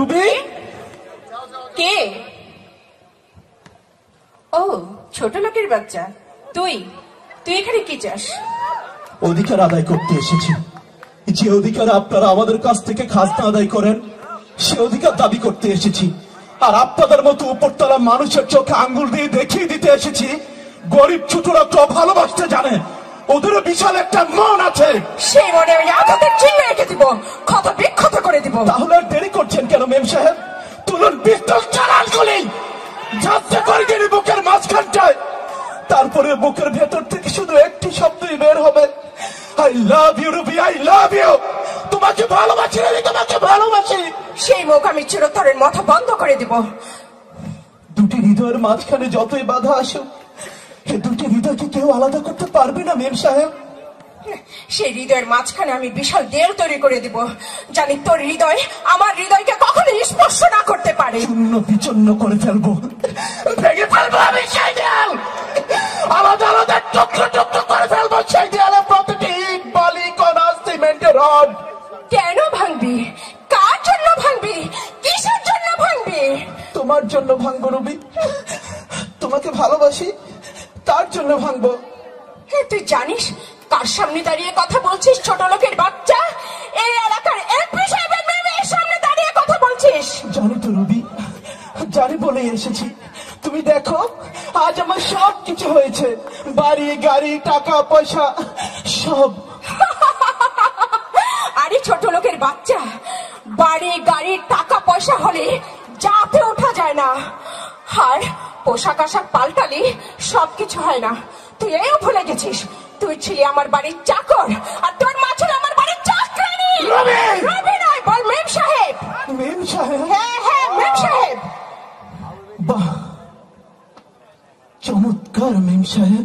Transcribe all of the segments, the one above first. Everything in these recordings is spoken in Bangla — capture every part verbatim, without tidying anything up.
রুবি কে? ও ছোট লোকের বাচ্চা, তুই তুই এখানে কি চাস? অধিকার আদায় করতে এসেছি। যে অধিকার আপনারা আমাদের কাছ থেকে খাজনা আদায় করেন, সে অধিকার দাবি করতে এসেছি। আর আপনাদের মতো উপরতলা মানুষের চোখে আঙ্গুল দিয়ে দেখিয়ে দিতে এসেছি গরিব ছোটরা তো ভালোবাসতে জানে, ওদের বিশাল একটা মন আছে। সেই মনে ওই আঘাতের চিহ্ন রেখে দিব, ক্ষত বিক্ষত করে দিব। তাহলে আর দেরি করছেন কেন মেম সাহেব? তুলুন পিস্তল, চালান গুলি, যাচ্ছে করে দিন বুকের মাঝখানটায়। তারপরে বুকের ভেতর থেকে শুধু একটি শব্দই বের হবে, I love you Ruby, I love you. তোমাকে ভালোবাসি রে, তোমাকে ভালোবাসি। সেই মুখ আমি চিরতরের মাথা বন্ধ করে দিব। দুটি হৃদয়ের মাঝখানে যতই বাধা আসুক, এই দুটি হৃদয়কে কেউ আলাদা করতে পারবে না মেম সাহেব। সেই হৃদয়ের মাঝখানে আমি বিশাল দেয়াল তৈরি করে দিব, জানি তোর হৃদয় আমার হৃদয়কে কখনো স্পর্শ না করতে পারে। শূন্য বিচন্ন করে ফেলবো, ভেঙে ফেলবো আমি সেই দেয়াল, আলাদা আলাদা টুকরো টুকরো করে ফেলবো সেই দেয়ালে প্রতিটি ইট, বালি, কণা, সিমেন্টের রড। কেন ভাঙবি? কার জন্য ভাঙবি? কিসের জন্য ভাঙবি? তোমার জন্য ভাঙবো রুবি, তোমাকে ভালোবাসি তার জন্য ভাঙবো। তুই জানিস কার সামনে দাঁড়িয়ে কথা বলছিস? ছোট লোকের বাচ্চা, এই এলাকার এমপি সাহেবের মেয়ের সামনে দাঁড়িয়ে কথা বলছিস। জানি তো রুবি, জানি বলে এসেছি। তুমি দেখো আজ আমার সব কিছু হয়েছে, বাড়ি, গাড়ি, টাকা পয়সা সব। আরে ছোট লোকের বাচ্চা, বাড়ি, গাড়ি, টাকা পয়সা হলে যাতে ওঠা যায় না, আর পোশাক আশাক পাল্টালি সবকিছু হয় না। তুই এও ভুলে গেছিস তুই ছিলি আমার বাড়ির চাকর, আর তোর মা ছিল আমার বাড়ির চাকরানী। রবি নয়, বল মেম সাহেব। মেম সাহেব? হ্যাঁ হ্যাঁ মেম সাহেব। বাহ, চমৎকার মেম সাহেব,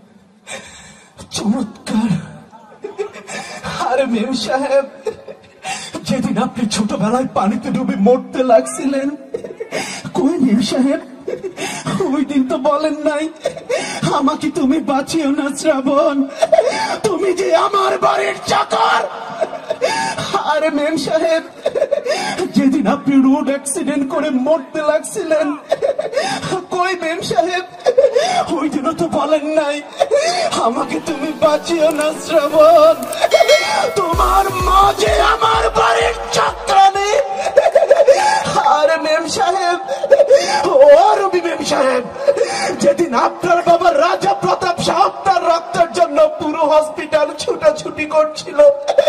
চমৎকার। আরে মেম সাহেব, যেদিন আপনি ছোটবেলায় পানিতে ডুবে মরতে লাগছিলেন, কই মেম সাহেব? ওই দিন তো বলেন নাই আমাকে তুমি বাঁচিও না শ্রাবণ, তুমি যে আমার বাড়ির চাকর। আরে মেম সাহেব, যেদিন আপনি রোড অ্যাক্সিডেন্ট করে মরতে লাগছিলেন, কই মেম সাহেব? ওই দিনও তো বলেন নাই আমাকে তুমি বাঁচিও না শ্রাবণ, তোমার মা যে আমার বাড়ির চাকরানী। আরে মেম সাহেব, ও রবি মেম সাহেব, যেদিন আপনার বাবা রাজা প্রতাপ শাহ তার রক্তের জন্য পুরো হসপিটাল ছুটাছুটি করছিল,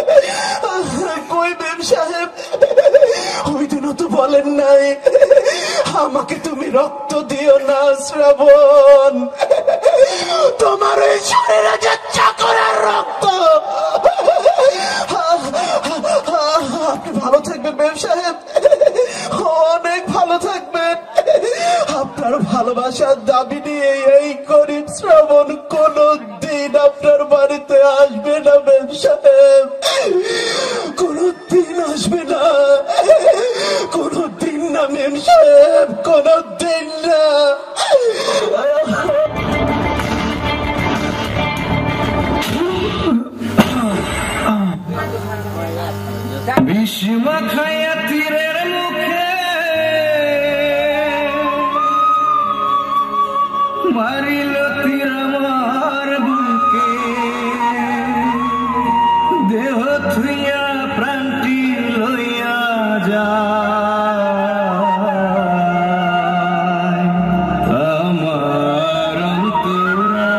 কই মেম সাহেব? ওই দিনও তো বলেন নাই আমাকে তুমি রক্ত দিও না শ্রাবণ, তোমার ওই শরীরে যে চাকরের রক্ত। আপনি ভালো থাকবেন মেম সাহেব, অনেক ভালো থাকবেন। আপনার ভালোবাসার দাবি নিয়ে এই গরিব শ্রাবণ কোনো দিন আপনার বাড়িতে আসবে না মেম সাহেব, কোনো দিন আসবে না, কোনো দিন না মেম সাহেব, কোনো দিন না। বিষ্মা খায়া তীরের মুখে মারিল তীর আমার বুকে, দেহ থুইয়া প্রাণটি লইয়া যায় আমার অন্তরা,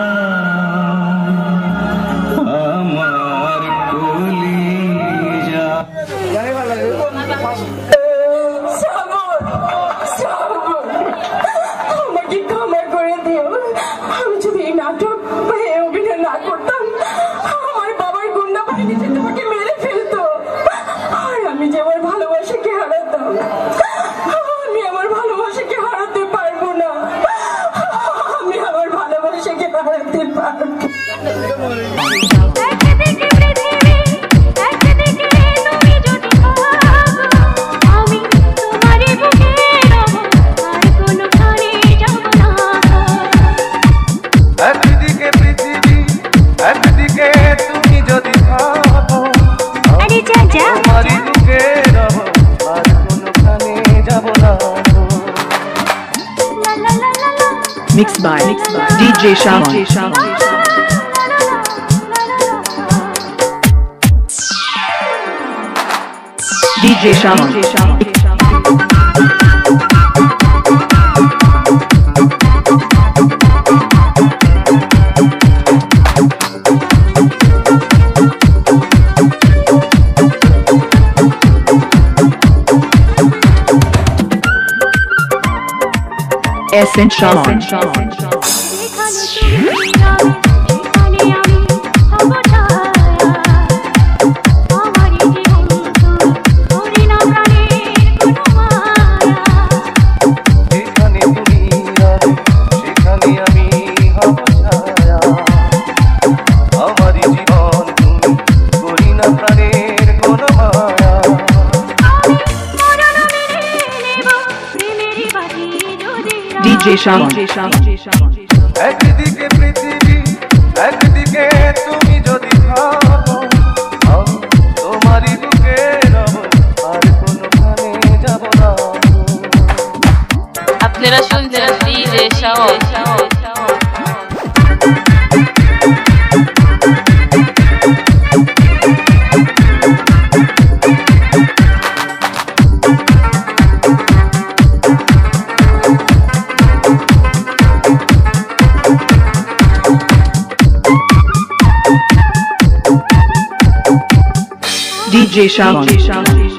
আমার কলিজা। আমাকে ক্ষমা করে দিও, আমি যদি এই নাটক অভিনয় না করতাম আমার বাবার গুন্ডা বাহিনী যে তোমাকে মেরে ফেলতো, আর আমি যে আমার ভালোবাসাকে হারাতাম, আমি আমার ভালোবাসাকে হারাতে পারবো না, আমি আমার ভালোবাসাকে হারাতে পারবো। একদিকে পৃথিবী, একদিকে তুমি যদি ভাবো, তোমারই বুকে রব আর কোনখানে DJ Shaman. D J Shaman. D J Shaman. S N Shaman. D J Shaman. একদিকে পৃথিবী একদিকে তুমি যদি ভাবো আমি তোমারই বুকে রব আর কোনোখানে যাব না আপনারা শুনছেন DJ Shaon D J Shaman.